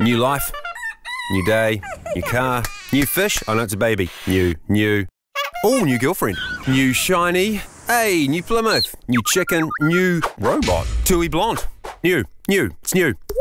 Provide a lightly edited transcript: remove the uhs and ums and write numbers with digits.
New life, new day, new car, new fish. Oh no, it's a baby. New. Oh, new girlfriend. New shiny. Hey, new Plymouth. New chicken. New robot. Tui Blond. New. It's new.